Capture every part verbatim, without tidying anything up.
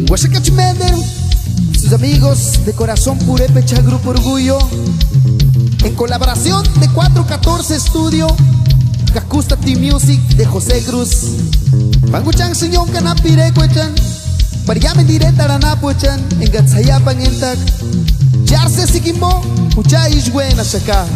Huachacachimender, sus amigos de Corazón Purépecha Grupo Orgullo, en colaboración de cuatro catorce Studio, Cacusta Team Music de José Cruz. Panguchan señor canapire cuechan, Pariamen directa ranapuechan, en Gatsayapan entak, Yarse Sikimbo, mucha buena saca.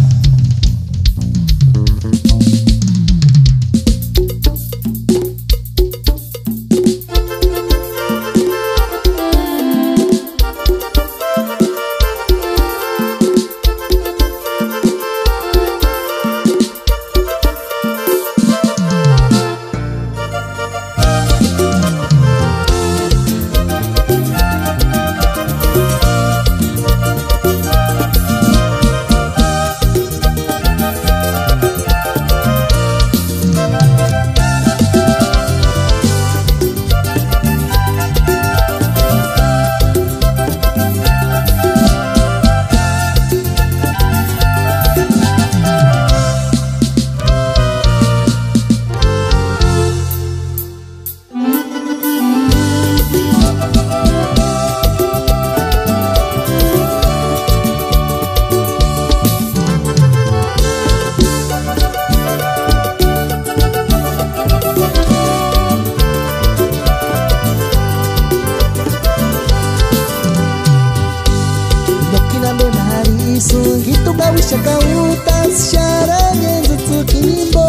Gitu kawisha kautas syarangan zutukinimbo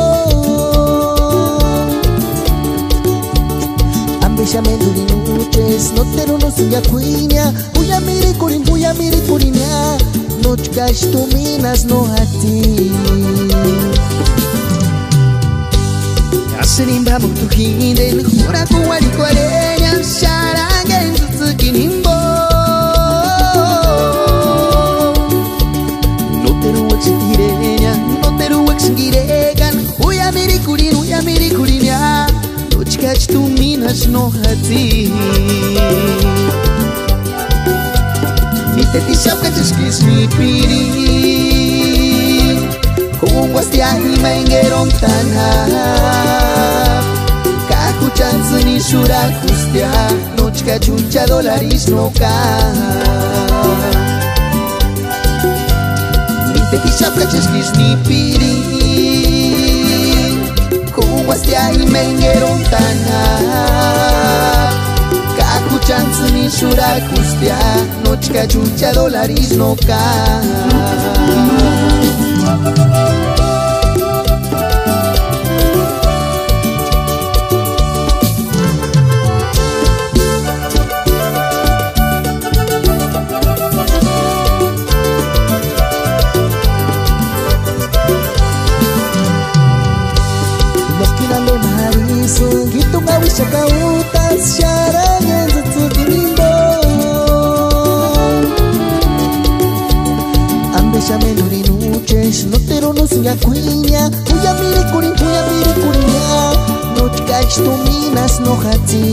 Ambisha menduri nuches no teru no suya kuinya Buya miri kurin buya miri kurinya No chikash tu minas no hati Asinimba muktuhinden Hura kuwari kuarenya syarangan zutukinimbo Tu minas no hati Mi te tisapka cheskis mi piri Kung wasti ahi mengeron tanah Kaku chance ni shura kustia No chika chuncha dolaris no ka Mi te tisapka cheskis mi piri Wasti ahi mengeron tanah Kaku chance ni shura kustia No chika chuncha dolaris no ka Gitu kawisha kautas syarangan zutukinimbo Ambesha menuri nuches no tero no suya kuinya Puya miri kurin puya miri kurinya No chikash tu minas no hati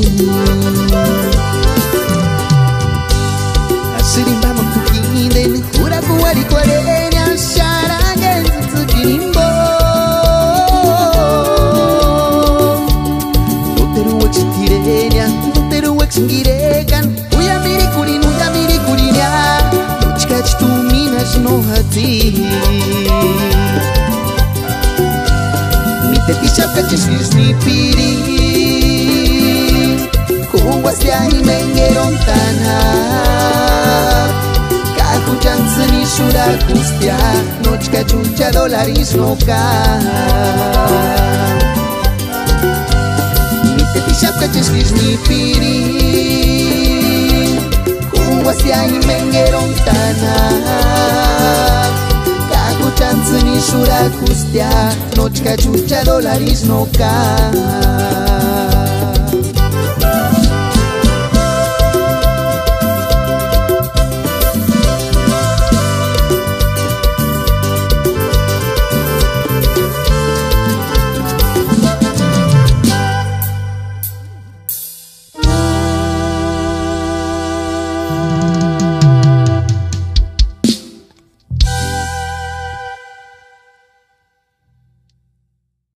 Asirimba muktukinden Hura kuwari kuarenya syarangan zutukinimbo Singirekan Uya miri kurin, uya miri kurinya No chikach tu minas no hati Mi te tisapka cheskis ni piri Kung wasti ahi mengeron tanah Kaku chance ni shura kustia No chika chuncha dolaris no ka Tisapka cheskis ni piri Kung wasti ahi mengeron tanah Kaku chance ni shura kustia No chika chuncha dolaris no ka